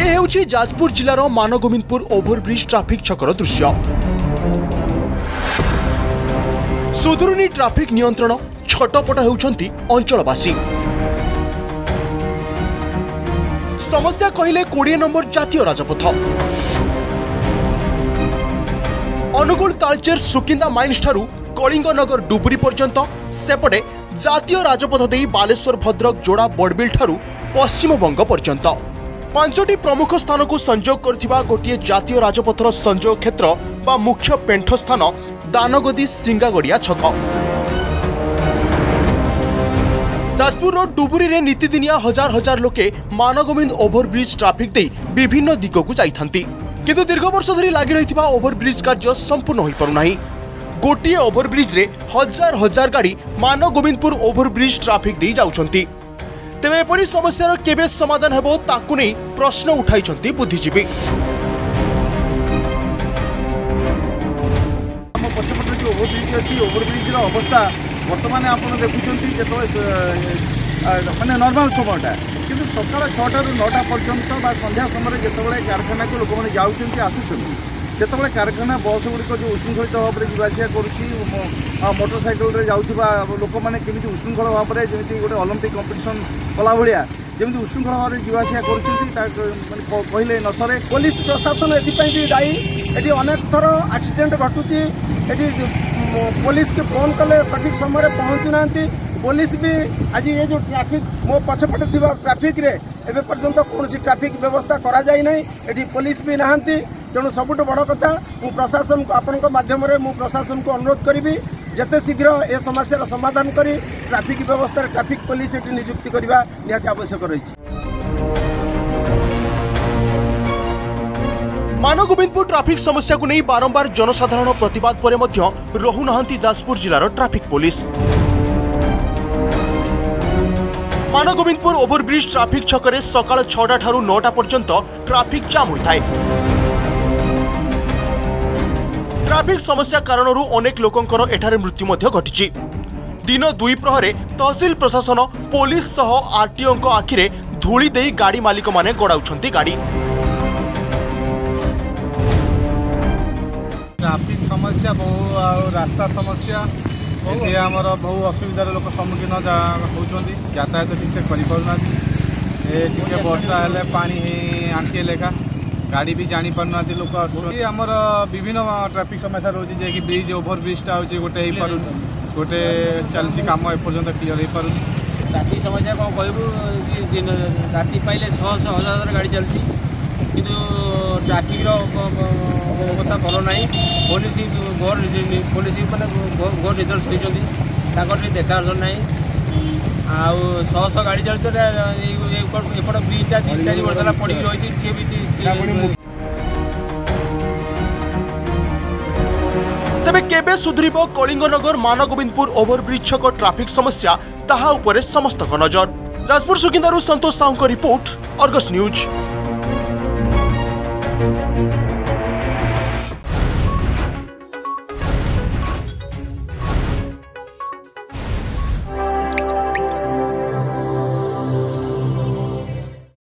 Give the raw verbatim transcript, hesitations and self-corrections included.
ए हेउछि जाजपुर जिलार Mangovindpur overbridge traffic छकर दृश्य। सुदूरुनी ट्राफिक नियंत्रण छटपट हेउछंती अंचलवासी। समस्या कहले कोड़े नंबर जातीय राजपथ अनुगुल तालचेर सुकिंदा माइन्स ठारू कलिंगनगर डुबुरी पर्यंत सेपटे जातीय राजपथ दे बालेश्वर भद्रक जोड़ा बड़बिल ठारू पश्चिमबंग पर्यंत पांचटी प्रमुख स्थान को संजोग करथिबा गोटिए जातीय राजपथर संजोग क्षेत्र बा मुख्य पेंठ स्थान दानगदी सिंगागड़िया छक। जाजपुर डुबुरी रे नीतिदिनिया हजार हजार लोके मानगोविंद ओभरब्रिज ट्राफिक दे विभिन्न दिग को जाइथांती किंतु दीर्घ वर्ष धरी लागि रहिथिबा ओभरब्रिज कार्य संपूर्ण होई पारु नाही। गोटिए ओभरब्रिज रे हजार हजार गाड़ी मानगोविंदपुर ओभरब्रिज ट्राफिक दे जाउछंती। तेबे एपरि समस्यार केबे समाधान हेबो ताकु नै प्रश्न उठाइछंती बुद्धिजीवी। हम पछपटे जो ओभरब्रिज अछि ओभरब्रिज रो अवस्था वर्तमान आपण देखुछंती जेतो माने नॉर्मल समयटा किंतु सकाळ छटा रु नौटा पर्यंत बा संध्या समय जेतबेले कारखाना को लोक माने जाउछंती आसुछंती सेतबेले कारखाना बस गुड़िक जो उशृंखलित भाव में जावासिया करुच्ची मोटरसाइकेल रे जाउथिबा लोक माने केमिति उशृंखल भाव में जेमिति गोटे ओलंपिक कंपिटिशन कला भलिया जेमिति उशृंखल भाव में जावासिया करुछंती माने कहले न सरे। पुलिस प्रशासन एथिपाई भी दायी। एटी अनेक थर एक्सीडेंट घटुची। एटी पुलिस के फोन कले सठिक समय पहुँचु नांती। पुलिस भी आज ये जो ट्रैफिक मो पछपटे थिबा ट्रैफिक रे एबे पर्यंत कोनोसी ट्रैफिक व्यवस्था करा जाय नै। एटी पुलिस भी नहांती। तेणु सबुठ बड़ कथा मु प्रशासन को आपण माध्यम मु प्रशासन को अनुरोध करी जेते शीघ्र ए समस्या समाधान करी ट्रैफिक व्यवस्था ट्रैफिक पुलिस एटी नियुक्ति करबा निहाती आवश्यक रही। मानगोविंदपुर ट्राफिक समस्या को नहीं बारंबार जनसाधारण प्रतिवाद पर मध्य रहु नहांती जाजपुर जिलार traffic police. Mangovindpur overbridge traffic छकरे सकाळ छटा ठारू नौटा पर्यंत ट्राफिक जाम होइथाय। ट्राफिक समस्या कारणरू अनेक लोकंकर एठारे मृत्यु मध्य घटिछि। दिन दुई प्रहरे तहसील प्रशासन पुलिस सह आरटीओ को आखिरे धूली देई गाड़ी मालिक माने गड़ाउछंती गाड़ी। ट्राफिक समस्या बहु आ रास्ता समस्या ये आमर बहु असुविधार लोक सम्मुखीन होती यातायात ठीक से करना वर्षा हेले पानी आंटी लेखा गाड़ी भी जानी पारना लोक आमर विभिन्न ट्राफिक समस्या रोचे जे कि ब्रिज ओभर ब्रिजटा हूँ गोटे हो पार गोटे चलती कम एपर्तंत क्लीयर हो पार। ट्राफिक समस्या कौन कहूँ राति पाइले शह शह हजार हजार गाड़ी चलती किंतु ट्राफिक अवस्था भल ना। पुलिस घोर पुलिस मैंने घोर रिजल्ट होती देखा दर्शन ना आउ शह शह गाड़ी चलते एपट ब्रिजटा तीन चार वर्ष है पड़ी रही सी भी। तेबे केबे सुधरिबो कलिंगनगर मानगोविंदपुर ओभरब्रिज छक ट्राफिक समस्या ताहा उपरे समस्त नजर। जाजपुर सुकिंदारू Santosh Sahu report, Argus news.